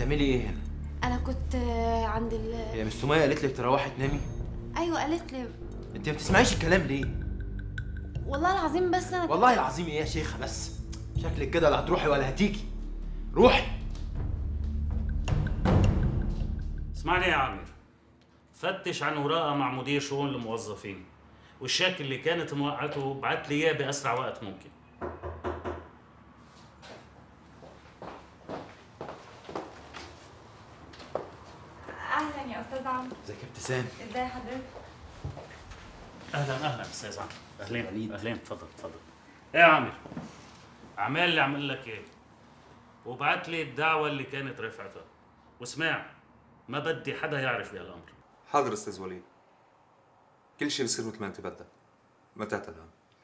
بتعملي ايه هنا؟ انا كنت عند هي مش سمية قالت لك تروحي تنامي؟ ايوه قالت لي. انت ما بتسمعيش الكلام ليه؟ والله العظيم بس انا والله العظيم ايه يا شيخه؟ بس شكلك كده لا هتروحي ولا هتيجي. روحي. اسمعني يا عامر، فتش عن وراء مع مدير شؤون الموظفين، والشاك اللي كانت موقعته بعت لي اياه باسرع وقت ممكن. اهلا يا استاذ عمرو. ازيك يا ابتسام؟ ازي حضرتك؟ اهلا استاذ عمرو. اهلين اهلين، اتفضل اتفضل. ايه يا عامر، اعمل اللي عمل لك ايه، وبعت لي الدعوه اللي كانت رفعتها، واسمع ما بدي حدا يعرف بهالامر. حاضر استاذ وليد، كل شيء بصير مثل ما انت بدك، ما تعتلهم.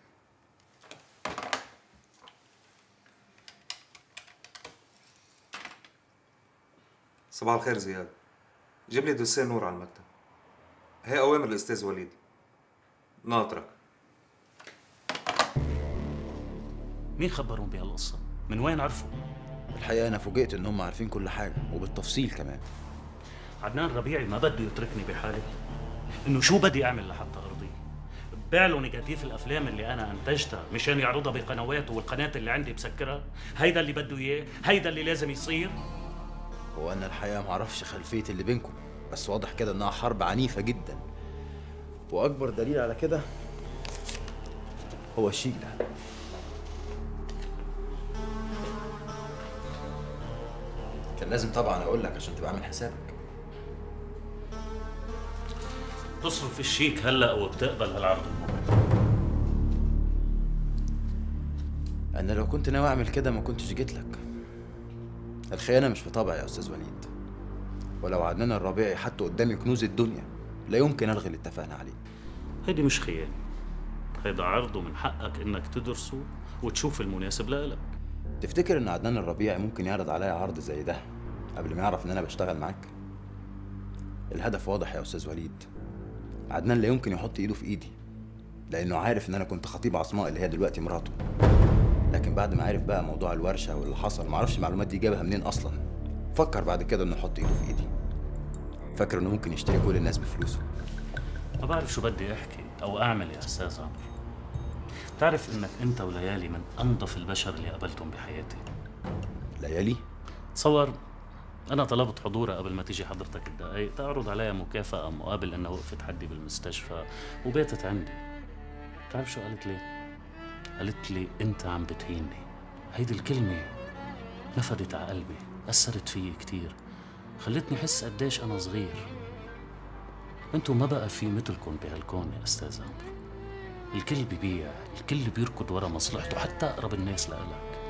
صباح الخير زياد، جيب لي دوسيه نور على المكتب. هي اوامر الاستاذ وليد، ناطرك. مين خبرهم بهالقصه؟ من وين عرفوا؟ الحقيقة أنا فوجئت إن هم عارفين كل حاجة وبالتفصيل كمان. عدنان ربيعي ما بده يتركني بحالي، إنه شو بدي أعمل لحتى أرضيه؟ ببيع له نيجاتيف الأفلام اللي أنا أنتجتها مشان يعرضها بقنواته، والقناة اللي عندي بسكرها. هيدا اللي بده إياه؟ هيدا اللي لازم يصير؟ هو أنا الحقيقة معرفش خلفية اللي بينكم، بس واضح كده إنها حرب عنيفة جدا، وأكبر دليل على كده هو الشيك ده. كان لازم طبعا أقول لك عشان تبقى عامل حسابك. تصرف الشيك هلا وبتقبل هالعرض المغري؟ أنا لو كنت ناوي أعمل كده ما كنتش جيت لك. الخيانة مش في طبعي يا أستاذ وليد، ولو عدنان الربيعي حتى قدامي كنوز الدنيا لا يمكن ألغي اللي اتفقنا عليه. هيدي مش خيانة، هيدا عرض ومن حقك إنك تدرسه وتشوف المناسب لإلك. تفتكر إن عدنان الربيعي ممكن يعرض عليا عرض زي ده قبل ما يعرف إن أنا بشتغل معاك؟ الهدف واضح يا أستاذ وليد. عدنان لا يمكن يحط إيده في إيدي، لأنه عارف إن أنا كنت خطيب عصماء اللي هي دلوقتي مراته. لكن بعد ما عرف بقى موضوع الورشة واللي حصل، معرفش المعلومات دي جابها منين أصلا، فكر بعد كده إنه يحط إيده في إيدي. فاكر إنه ممكن يشتري كل الناس بفلوسه. ما بعرف شو بدي أحكي أو أعمل يا أستاذ عمرو. بتعرف إنك أنت وليالي من أنظف البشر اللي قابلتهم بحياتي. ليالي؟ تصور أنا طلبت حضورها قبل ما تيجي حضرتك الدقايق، تعرض عليها مكافأة مقابل إنها وقفت حدي بالمستشفى وباتت عندي. بتعرف شو قالت لي؟ قالت لي أنت عم بتهيني. هيدي الكلمة نفدت على قلبي، أثرت فيي كتير، خلتني أحس قديش أنا صغير. أنتوا ما بقى في مثلكم بهالكون يا أستاذ عمرو. الكل ببيع، الكل بيركض ورا مصلحته، حتى أقرب الناس لإلك.